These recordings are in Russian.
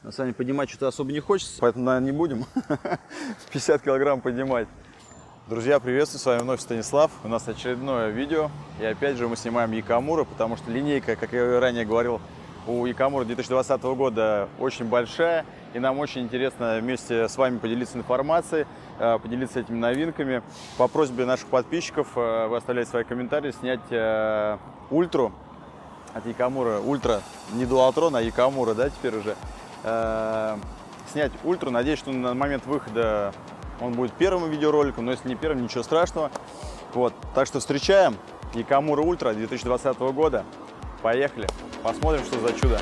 На самом деле поднимать что-то особо не хочется, поэтому, наверное, не будем 50 килограмм поднимать. Друзья, приветствую, с вами вновь Станислав. У нас очередное видео. И опять же мы снимаем Якомура, потому что линейка, как я ранее говорил, у Якомура 2020 года очень большая. И нам очень интересно вместе с вами поделиться информацией, поделиться этими новинками. По просьбе наших подписчиков вы оставляете свои комментарии, снять ультру от Якомура. Ультра, не дуалтрон, а Якомура, да, теперь уже. Снять ультру. Надеюсь, что на момент выхода он будет первым видеороликом, но если не первым, ничего страшного. Вот. Так что встречаем Якомура Ультра 2020 года. Поехали, посмотрим, что за чудо.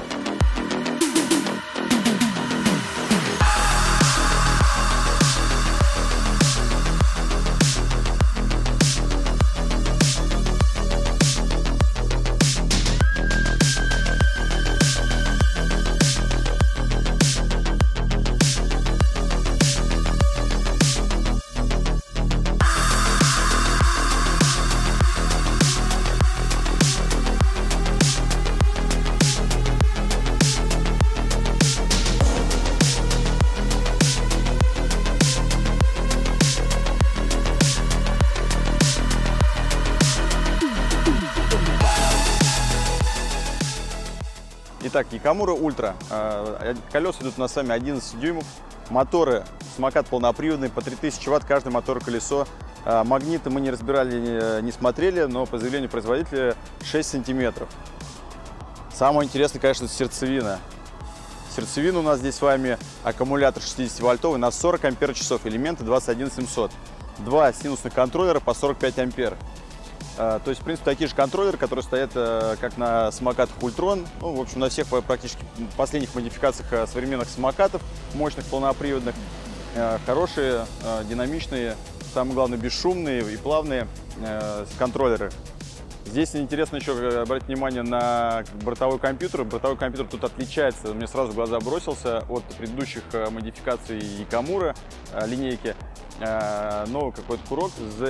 Итак, Якомура Ультра. Колеса идут у нас с вами 11 дюймов. Моторы, самокат полноприводный, по 3000 ватт каждый мотор и колесо. Магниты мы не разбирали, не смотрели, но по заявлению производителя 6 сантиметров. Самое интересное, конечно, сердцевина. Сердцевина у нас здесь с вами аккумулятор 60-вольтовый на 40 ампер-часов, элементы 21700. Два синусных контроллера по 45 ампер. То есть, в принципе, такие же контроллеры, которые стоят как на самокатах Ультрон, ну, в общем, на всех практически последних модификациях современных самокатов, мощных, полноприводных, хорошие, динамичные, самое главное, бесшумные и плавные контроллеры. Здесь интересно еще обратить внимание на бортовой компьютер. Бортовой компьютер тут отличается, мне сразу в глаза бросился от предыдущих модификаций Якомура линейки. Новый какой-то курок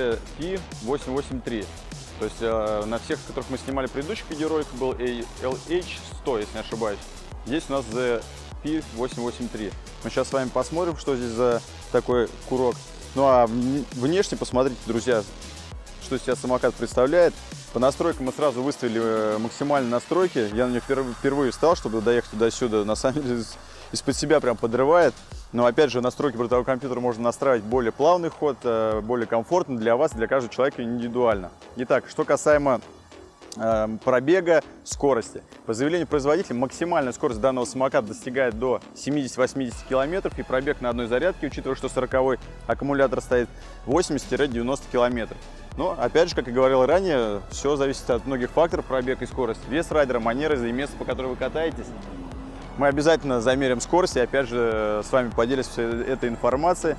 ZP883. То есть на всех, которых мы снимали предыдущих видеороликах, был LH100, если не ошибаюсь. Здесь у нас ZP883. Мы сейчас с вами посмотрим, что здесь за такой курок. Ну а внешне посмотрите, друзья, что из себя самокат представляет. По настройкам мы сразу выставили максимальные настройки. Я на них впервые встал, чтобы доехать туда-сюда. На самом деле из-под себя прям подрывает. Но опять же, настройки бортового компьютера можно настраивать более плавный ход, более комфортно для вас, для каждого человека индивидуально. Итак, что касаемо пробега, скорости. По заявлению производителя, максимальная скорость данного самоката достигает до 70-80 км, и пробег на одной зарядке, учитывая, что 40-й аккумулятор стоит, 80-90 км. Но, опять же, как и говорил ранее, все зависит от многих факторов, пробег и скорость. Вес райдера, манеры и место, по которому вы катаетесь. Мы обязательно замерим скорость и, опять же, с вами поделимся этой информацией.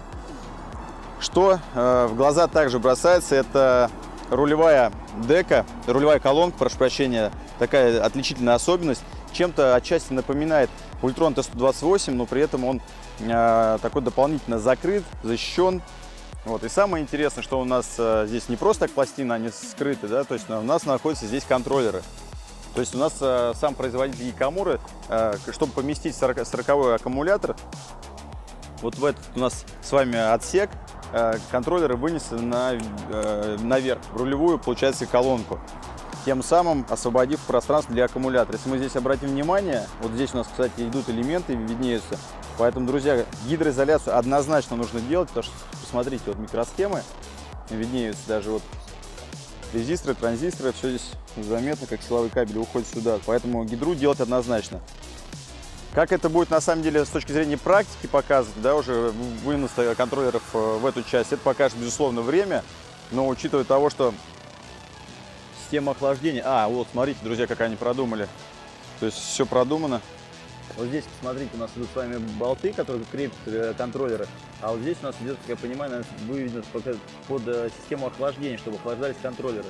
Что в глаза также бросается, это рулевая дека, рулевая колонка, прошу прощения, такая отличительная особенность. Чем-то отчасти напоминает Ультрон Т128, но при этом он такой дополнительно закрыт, защищен. Вот. И самое интересное, что у нас здесь не просто так пластины, они скрыты, да, то есть у нас находятся здесь контроллеры. То есть у нас сам производитель Якомура, чтобы поместить 40-й аккумулятор, вот в этот у нас с вами отсек, контроллеры вынесли наверх, в рулевую, получается, колонку, тем самым освободив пространство для аккумулятора. Если мы здесь обратим внимание, вот здесь у нас, кстати, идут элементы, виднеются. Поэтому, друзья, гидроизоляцию однозначно нужно делать, потому что, посмотрите, вот микросхемы виднеются, даже вот резисторы, транзисторы, все здесь заметно, как силовой кабель уходит сюда. Поэтому гидру делать однозначно. Как это будет на самом деле с точки зрения практики показывать, да, уже вынос контроллеров в эту часть, это покажет, безусловно, время. Но учитывая того, что система охлаждения... вот смотрите, друзья, как они продумали. То есть все продумано. Вот здесь, посмотрите, у нас идут с вами болты, которые крепят контроллеры. А вот здесь у нас идет, как я понимаю, выведено под систему охлаждения, чтобы охлаждались контроллеры.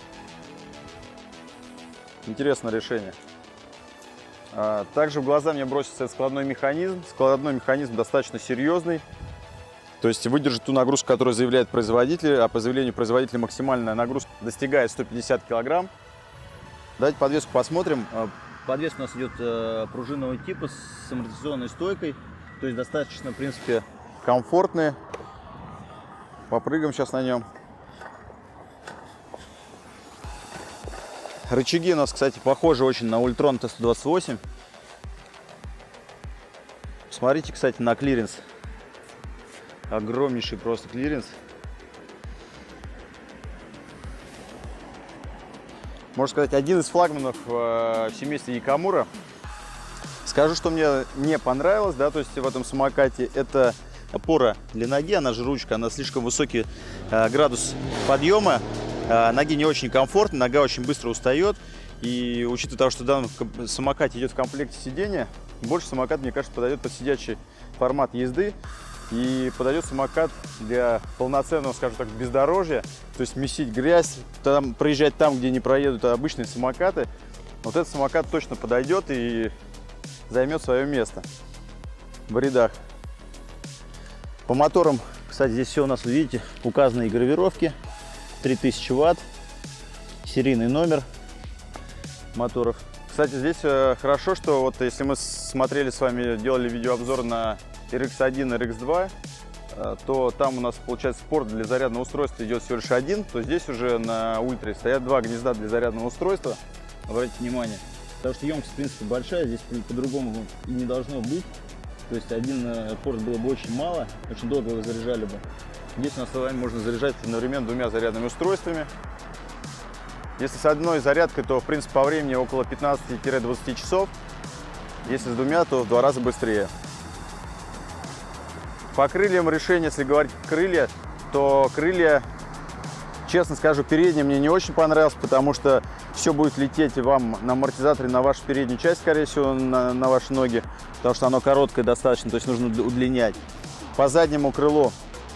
Интересное решение. Также в глаза мне бросится складной механизм. Складной механизм достаточно серьезный. То есть выдержит ту нагрузку, которую заявляет производитель. А по заявлению производителя максимальная нагрузка достигает 150 кг. Давайте подвеску посмотрим. Подвеска у нас идет пружинного типа с амортизационной стойкой. То есть достаточно, в принципе, комфортные. Попрыгаем сейчас на нем. Рычаги у нас, кстати, похожи очень на Ультрон Т128. Смотрите, кстати, на клиренс. Огромнейший просто клиренс. Можно сказать, один из флагманов в семействе Якамура. Скажу, что мне не понравилось, да, то есть в этом самокате, это опора для ноги, она же ручка, она слишком высокий градус подъема, ноги не очень комфортно, нога очень быстро устает. И учитывая того, что в данном самокате идет в комплекте сиденья, больше самокат, мне кажется, подойдет под сидячий формат езды. И подойдет самокат для полноценного, скажем так, бездорожья. То есть месить грязь, проезжать там, где не проедут обычные самокаты. Вот этот самокат точно подойдет и займет свое место в рядах. По моторам, кстати, здесь все у нас, видите, указаны гравировки. 3000 ватт, серийный номер моторов. Кстати, здесь хорошо, что вот если мы смотрели с вами, делали видеообзор на RX1 и RX2, то там у нас, получается, порт для зарядного устройства идет всего лишь один, то здесь уже на Ультре стоят два гнезда для зарядного устройства. Обратите внимание, потому что емкость, в принципе, большая, здесь по-другому и не должно быть. То есть один порт было бы очень мало, очень долго его заряжали бы. Здесь у нас с вами можно заряжать одновременно двумя зарядными устройствами. Если с одной зарядкой, то, в принципе, по времени около 15-20 часов. Если с двумя, то в 2 раза быстрее. По крыльям решение, если говорить крылья, то крылья, честно скажу, передние мне не очень понравилось, потому что все будет лететь вам на амортизаторе на вашу переднюю часть, скорее всего, на ваши ноги, потому что оно короткое достаточно, то есть нужно удлинять. По заднему крылу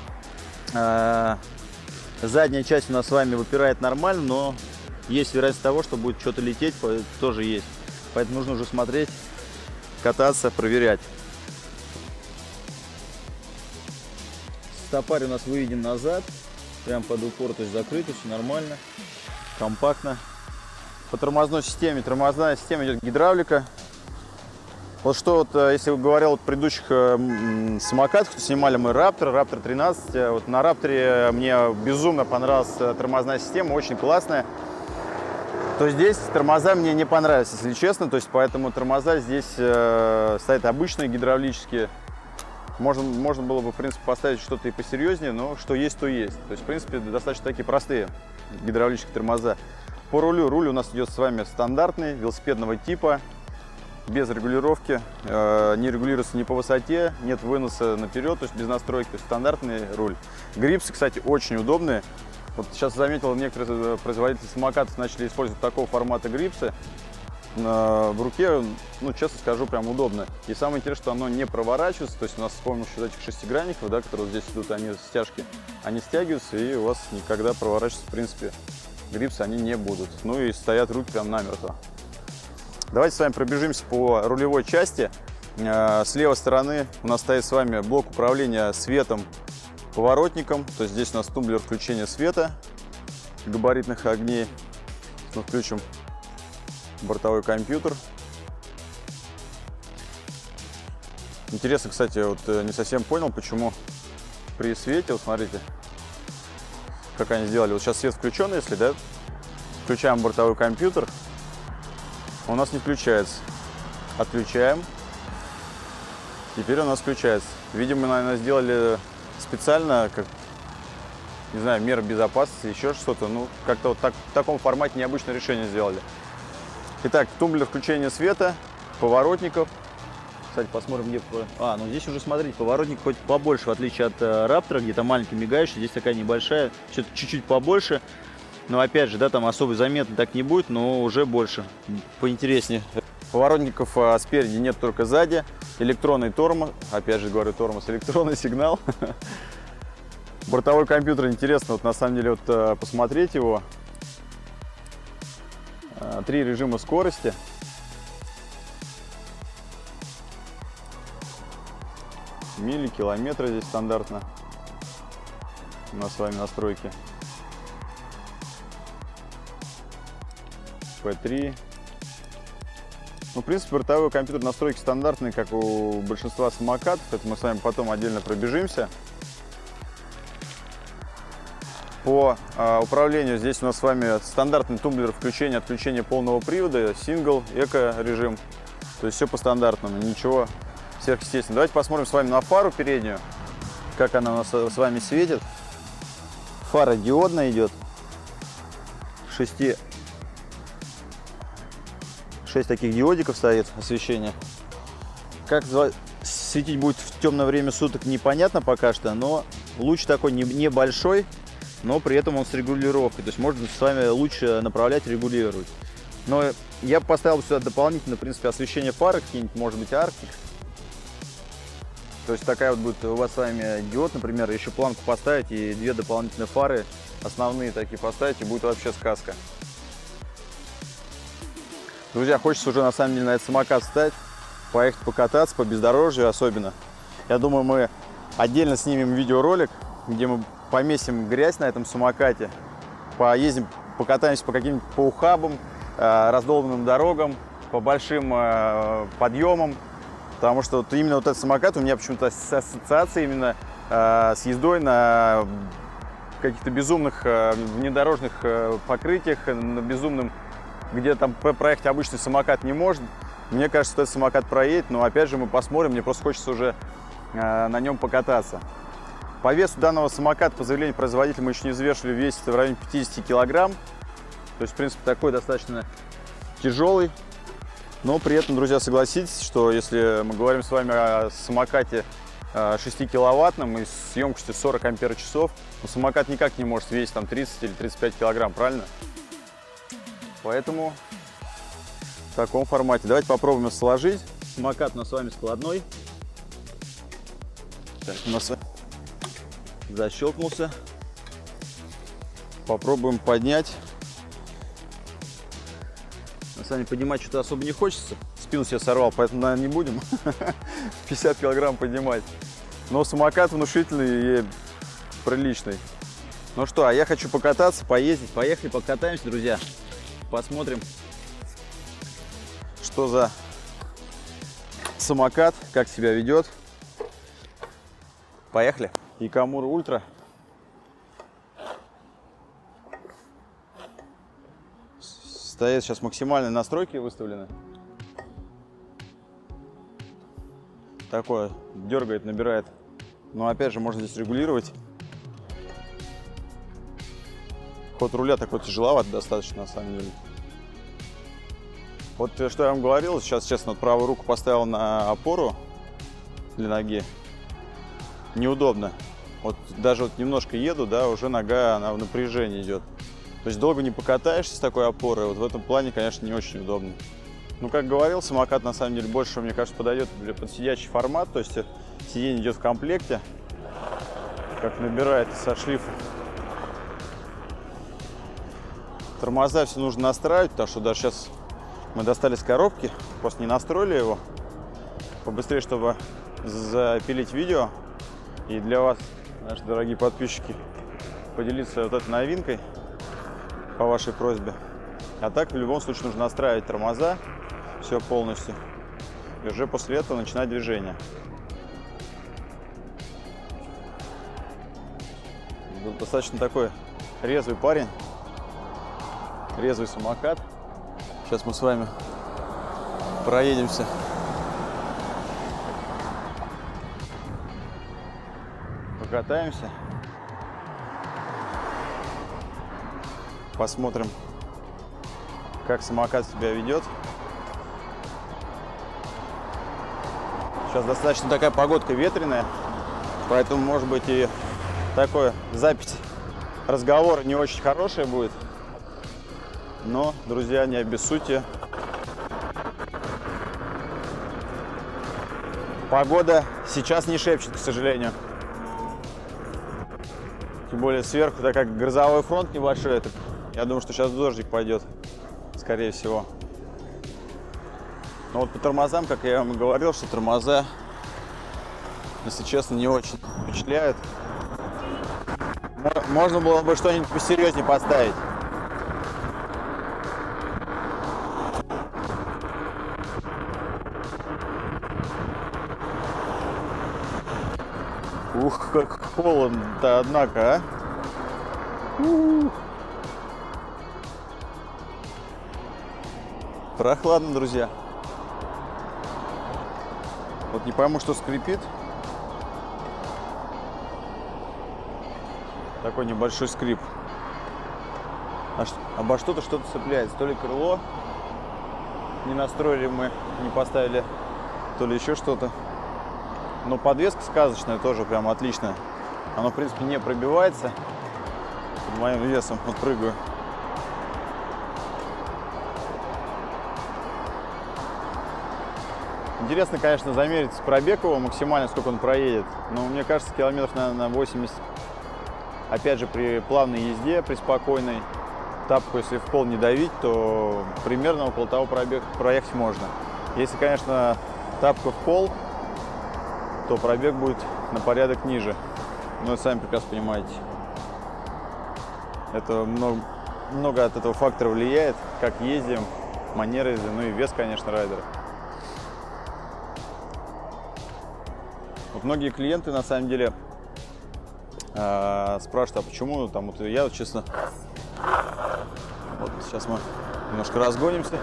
задняя часть у нас с вами выпирает нормально, но есть вероятность того, что будет что-то лететь, тоже есть. Поэтому нужно уже смотреть, кататься, проверять. Стопарь у нас выведен назад, прям под упор, то есть закрыто, все нормально, компактно. По тормозной системе, тормозная система идет гидравлика. Вот что вот, если говорил в предыдущих самокатах, снимали мы Raptor 13, вот на Raptor мне безумно понравилась тормозная система, очень классная. То здесь тормоза мне не понравились, если честно, то есть поэтому тормоза здесь стоят обычные гидравлические. Можно было бы, в принципе, поставить что-то и посерьезнее, но что есть, то есть. То есть, в принципе, достаточно такие простые гидравлические тормоза. По рулю. Руль у нас идет с вами стандартный, велосипедного типа, без регулировки. Не регулируется ни по высоте, нет выноса наперед, то есть без настройки. То есть стандартный руль. Грипсы, кстати, очень удобные. Вот сейчас заметил, некоторые производители самокатов начали использовать такого формата грипсы. В руке, ну, честно скажу, прям удобно. И самое интересное, что оно не проворачивается, то есть у нас с помощью этих шестигранников, да, которые здесь идут, они стяжки, они стягиваются, и у вас никогда проворачиваться, в принципе, грипсы они не будут. Ну и стоят руки прям намертво. Давайте с вами пробежимся по рулевой части. С левой стороны у нас стоит с вами блок управления светом, поворотником, то есть здесь у нас тумблер включения света, габаритных огней. Мы включим бортовой компьютер. Интересно, кстати, вот не совсем понял, почему при свете, вот смотрите, как они сделали. Вот сейчас свет включен, если, да, включаем бортовой компьютер, у нас не включается. Отключаем, теперь у нас включается. Видимо, наверное, сделали специально, как, не знаю, меры безопасности, еще что-то. Ну, как-то вот в таком формате необычное решение сделали. Итак, тумблер включения света, поворотников. Кстати, посмотрим, где... ну здесь уже, смотрите, поворотник хоть побольше, в отличие от Raptor, где-то маленький мигающий. Здесь такая небольшая, что-то чуть-чуть побольше. Но опять же, да, там особо заметно так не будет, но уже больше, поинтереснее. Поворотников спереди нет, только сзади. Электронный тормоз, опять же говорю, тормоз, электронный сигнал. Бортовой компьютер, интересно, вот на самом деле, вот посмотреть его. 3 режима скорости. Мили, километры здесь стандартно. У нас с вами настройки. P3. Ну, в принципе, бортовой компьютер настройки стандартные, как у большинства самокатов. Это мы с вами потом отдельно пробежимся. По управлению здесь у нас с вами стандартный тумблер включения-отключения полного привода, сингл, эко-режим. То есть все по стандартному, ничего сверхъестественного. Давайте посмотрим с вами на фару переднюю, как она у нас с вами светит. Фара диодная идет. 6 таких диодиков стоит освещение. Как светить будет в темное время суток, непонятно пока что, но луч такой небольшой, но при этом он с регулировкой. То есть можно с вами луч направлять, регулировать. Но я поставил сюда дополнительно, в принципе, освещение фары, какие-нибудь, может быть, арки. То есть такая вот будет у вас с вами диод, например, еще планку поставить и 2 дополнительные фары, основные такие поставить, и будет вообще сказка. Друзья, хочется уже на самом деле на этот самокат встать, поехать покататься по бездорожью особенно. Я думаю, мы отдельно снимем видеоролик, где мы поместим грязь на этом самокате, поездим, покатаемся по каким-нибудь ухабам, раздолбанным дорогам, по большим подъемам. Потому что вот именно вот этот самокат у меня почему-то ассоциация именно с ездой на каких-то безумных внедорожных покрытиях, на безумном, где там проехать обычный самокат не может. Мне кажется, что этот самокат проедет, но опять же мы посмотрим, мне просто хочется уже на нем покататься. По весу данного самоката, по заявлению производителя, мы еще не взвешивали, весит в районе 50 килограмм. То есть, в принципе, такой достаточно тяжелый. Но при этом, друзья, согласитесь, что если мы говорим с вами о самокате 6-киловаттном и с емкостью 40 ампер-часов, то самокат никак не может весить там 30 или 35 килограмм, правильно? Поэтому в таком формате. Давайте попробуем сложить. Самокат у нас с вами складной. Так, у нас защелкнулся. Попробуем поднять. На самом деле поднимать что-то особо не хочется. Спину себе сорвал, поэтому, наверное, не будем 50 килограмм поднимать. Но самокат внушительный и приличный. Ну что, а я хочу покататься, поездить. Поехали, покатаемся, друзья. Посмотрим, что за самокат, как себя ведет. Поехали. Якамура Ультра. Стоят сейчас максимальные настройки выставлены. Такое дергает, набирает. Но опять же можно здесь регулировать. Ход руля такой тяжеловат достаточно, на самом деле. Вот что я вам говорил, сейчас, честно, вот правую руку поставил на опору для ноги. Неудобно. Вот даже вот немножко еду, да, уже нога, она в напряжении идет. То есть долго не покатаешься с такой опорой. Вот в этом плане, конечно, не очень удобно. Ну, как говорил, самокат на самом деле больше, мне кажется, подойдет под сидячий формат. То есть сиденье идет в комплекте, как набирает со шлифа. Тормоза все нужно настраивать, потому что даже сейчас мы достали с коробки, просто не настроили его. Побыстрее, чтобы запилить видео. И для вас, наши дорогие подписчики, поделиться вот этой новинкой по вашей просьбе. А так, в любом случае, нужно настраивать тормоза, все полностью. И уже после этого начинать движение. Был достаточно такой резвый парень. Резвый самокат. Сейчас мы с вами проедемся. Покатаемся. Посмотрим, как самокат себя ведет. Сейчас достаточно такая погодка ветреная, поэтому, может быть, и такое запись разговора не очень хорошая будет. Но, друзья, не обессудьте. Погода сейчас не шепчет, к сожалению. Тем более сверху, так как грозовой фронт небольшой, я думаю, что сейчас дождик пойдет, скорее всего. Но вот по тормозам, как я вам и говорил, что тормоза, если честно, не очень впечатляют. Можно было бы что-нибудь посерьезнее поставить. Ух, как холодно-то, однако, а. Прохладно, друзья. Вот не пойму, что скрипит. Такой небольшой скрип. Обо что-то цепляется. То ли крыло не настроили мы, не поставили, то ли еще что-то. Но подвеска сказочная, тоже прям отличная. Оно, в принципе, не пробивается. Под моим весом вот прыгаю. Интересно, конечно, замерить пробег его максимально, сколько он проедет. Но мне кажется, километров, наверное, на 80. Опять же, при плавной езде, при спокойной, тапку, если в пол не давить, то примерно около того проехать можно. Если, конечно, тапка в пол, то пробег будет на порядок ниже. Но вы сами прекрасно понимаете. Это много от этого фактора влияет, как ездим, манера езды, ну и вес, конечно, райдера. Вот многие клиенты, на самом деле, спрашивают, а почему там, вот я, вот, честно, вот сейчас мы немножко разгонимся,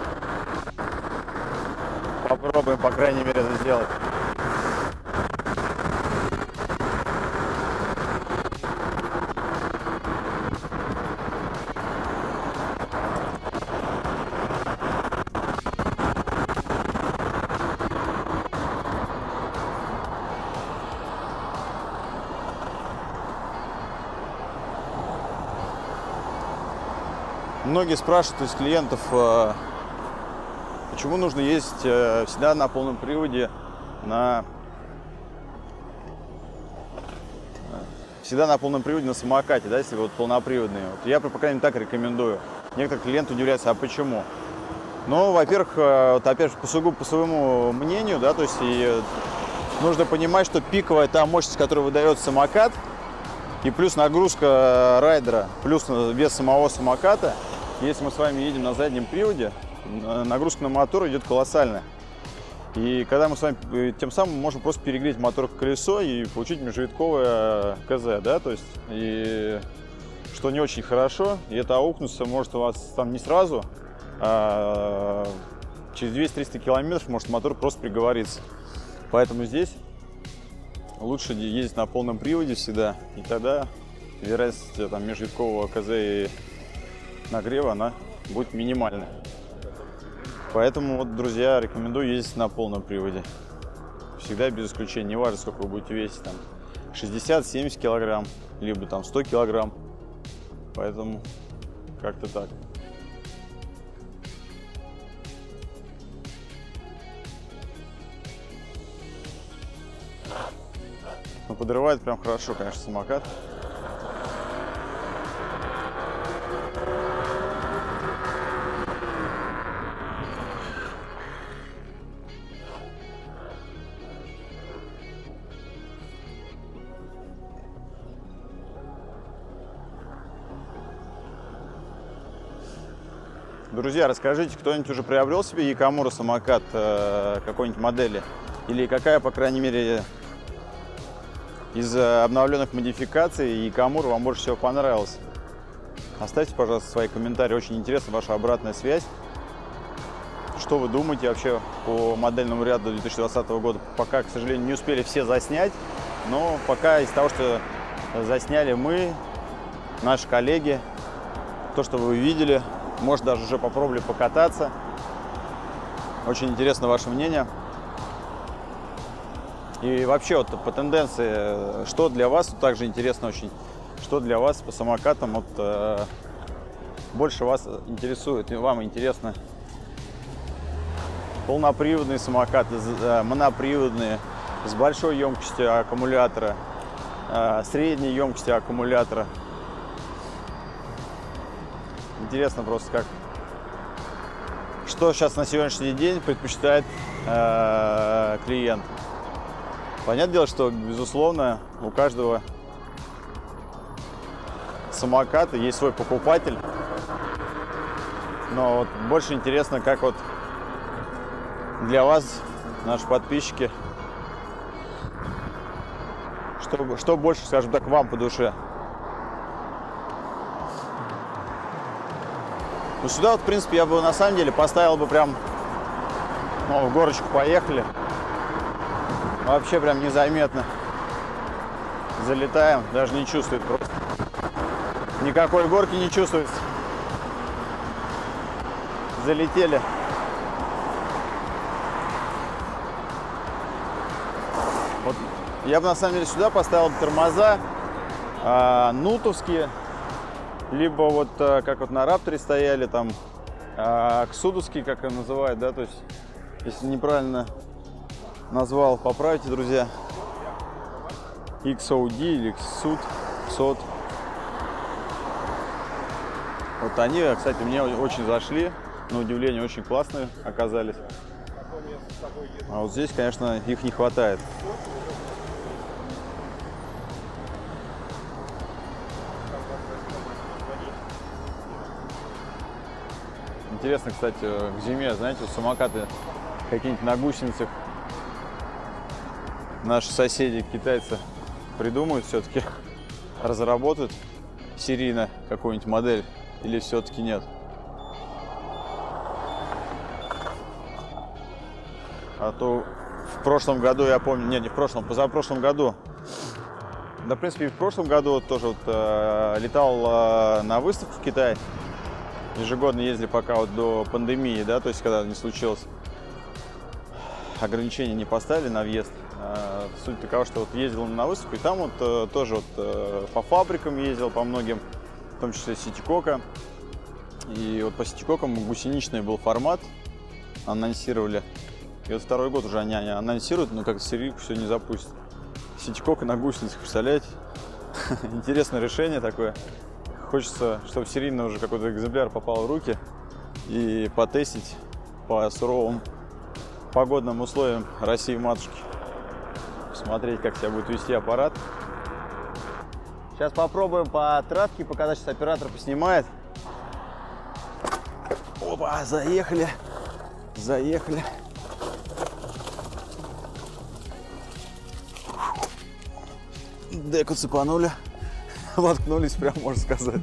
попробуем, по крайней мере, это сделать. Многие спрашивают из клиентов, почему нужно ездить всегда на полном приводе, на самокате, да, если вот полноприводные. Вот я, по крайней мере, так рекомендую. Некоторые клиенты удивляются, а почему? Ну, во-первых, вот опять же, по своему мнению, да, то есть и нужно понимать, что пиковая та мощность, которую выдает самокат, и плюс нагрузка райдера, плюс вес самого самоката, если мы с вами едем на заднем приводе, нагрузка на мотор идет колоссальная. И когда мы с вами тем самым можем просто перегреть мотор к колесо и получить межвитковое КЗ, да, то есть, и что не очень хорошо, и это аукнуться может у вас там не сразу, а через 200-300 километров может мотор просто приговориться. Поэтому здесь лучше ездить на полном приводе всегда, и тогда вероятность там межвиткового КЗ и нагрева, она будет минимальная. Поэтому, вот, друзья, рекомендую ездить на полном приводе. Всегда без исключения, не важно, сколько вы будете весить, там 60-70 килограмм, либо там 100 килограмм. Поэтому как-то так. Но подрывает прям хорошо, конечно, самокат. Друзья, расскажите, кто-нибудь уже приобрел себе Якомура самокат какой-нибудь модели? Или какая, по крайней мере, из обновленных модификаций Якомура вам больше всего понравилась? Оставьте, пожалуйста, свои комментарии. Очень интересна ваша обратная связь. Что вы думаете вообще по модельному ряду 2020 года? Пока, к сожалению, не успели все заснять, но пока из того, что засняли мы, наши коллеги, то, что вы видели, может, даже уже попробовали покататься. Очень интересно ваше мнение. И вообще, вот по тенденции, что для вас, вот также интересно очень, что для вас по самокатам вот, больше вас интересует, и вам интересно? Полноприводные самокаты, моноприводные, с большой емкостью аккумулятора, средней емкостью аккумулятора. Интересно просто, что сейчас на сегодняшний день предпочитает клиент. Понятное дело, что, безусловно, у каждого самоката есть свой покупатель. Но вот больше интересно, как вот для вас, наши подписчики, что больше, скажем так, вам по душе. Ну, сюда вот, в принципе, я бы на самом деле поставил бы прям, ну, в горочку поехали. Вообще прям незаметно. Залетаем, даже не чувствует просто. Никакой горки не чувствуется. Залетели. Вот я бы на самом деле сюда поставил тормоза нутовские, либо вот как вот на Рапторе стояли, там ксудовские, как их называют, да, то есть если неправильно назвал, поправьте, друзья. XOD или XOD. Вот они, кстати, мне очень зашли, на удивление очень классные оказались. А вот здесь, конечно, их не хватает. Интересно, кстати, к зиме, знаете, вот самокаты какие-нибудь на гусеницах наши соседи, китайцы, придумают все-таки, разработают серийно какую-нибудь модель или все-таки нет. А то в прошлом году, я помню, не в прошлом, позапрошлом году, да, в принципе, и в прошлом году вот тоже вот, летал на выставку в Китай. Ежегодно ездили пока вот до пандемии, да, то есть когда не случилось, ограничения не поставили на въезд. Суть такова, что вот ездил на выставку, и там вот тоже вот по фабрикам ездил, по многим, в том числе Ситикока. И вот по Ситикокам гусеничный был формат, анонсировали. И вот второй год уже они анонсируют, но как серийку все не запустят. Ситикока на гусеницах, представляете? Интересное решение такое. Хочется, чтобы серийно уже какой-то экземпляр попал в руки и потестить по суровым погодным условиям России-матушки. Посмотреть, как себя будет вести аппарат. Сейчас попробуем по травке показать, сейчас оператор поснимает. Опа, заехали. Заехали. Деку цепанули. Воткнулись, прям можно сказать.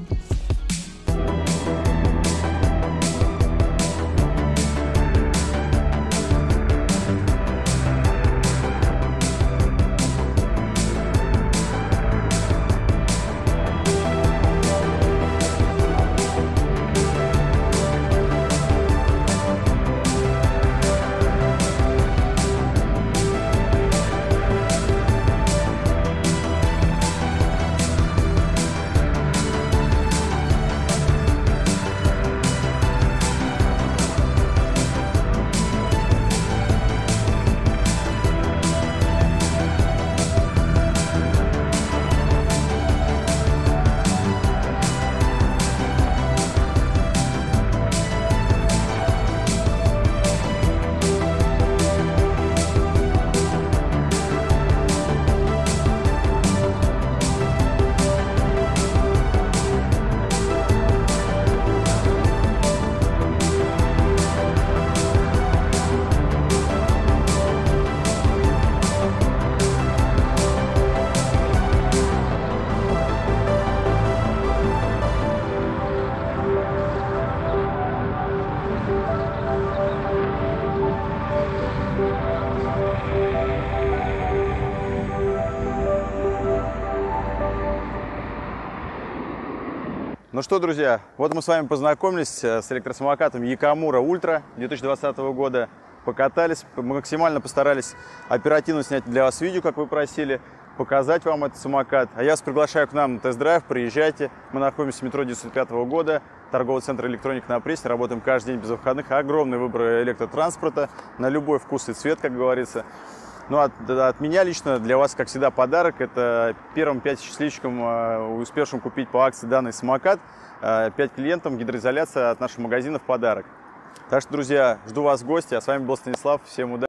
Ну что, друзья, вот мы с вами познакомились с электросамокатом Якамура Ультра 2020 года. Покатались, максимально постарались оперативно снять для вас видео, как вы просили, показать вам этот самокат. А я вас приглашаю к нам на тест-драйв, приезжайте. Мы находимся в метро 95 года, торговый центр «Электроника» на Пресне. Работаем каждый день без выходных. Огромный выбор электротранспорта на любой вкус и цвет, как говорится. Ну, от меня лично для вас, как всегда, подарок. Это первым 5 счастливчикам, успевшим купить по акции данный самокат, 5 клиентам гидроизоляция от нашего магазина в подарок. Так что, друзья, жду вас в гости. А с вами был Станислав. Всем удачи!